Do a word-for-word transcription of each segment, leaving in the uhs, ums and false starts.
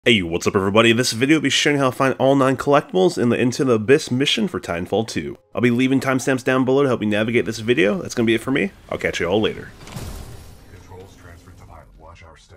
Hey, what's up everybody? This video will be showing how to find all nine collectibles in the Into the Abyss mission for Titanfall two. I'll be leaving timestamps down below to help you navigate this video. That's going to be it for me. I'll catch you all later. Controls transferred to pilot. Watch our step.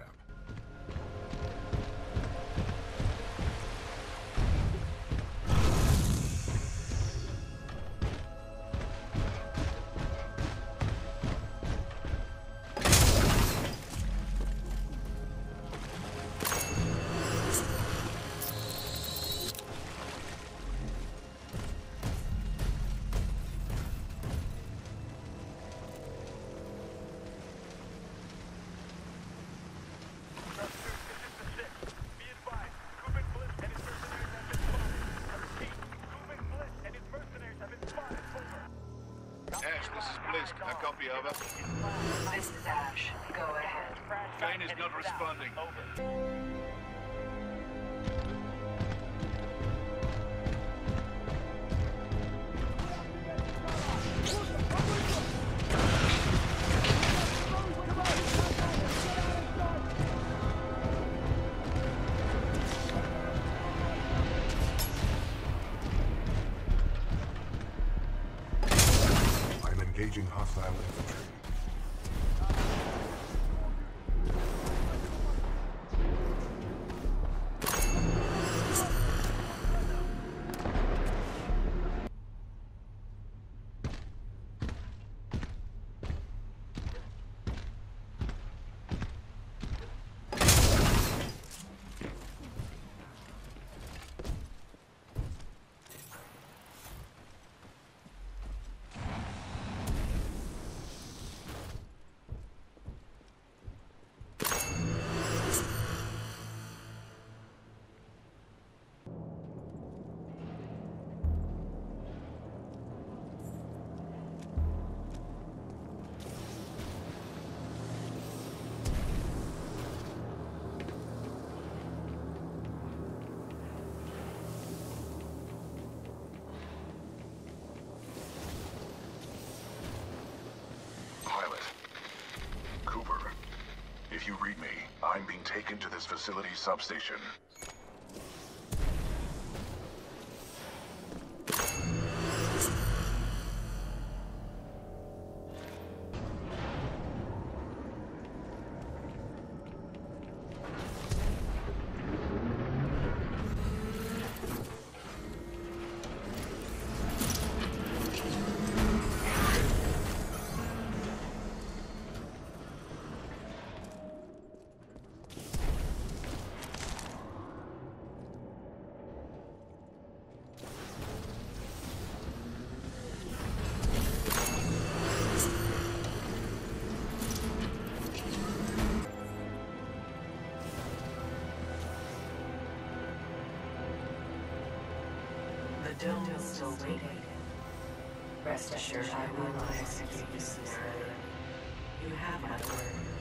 Ash, this is Blisk. I copy, over. This is Ash. Go ahead. Kane is not responding. I'm engaging hostile infantry. Pilot. Cooper. If you read me, I'm being taken to this facility substation. The dome is still waiting. Rest assured, I will not execute this scenario. You have my word.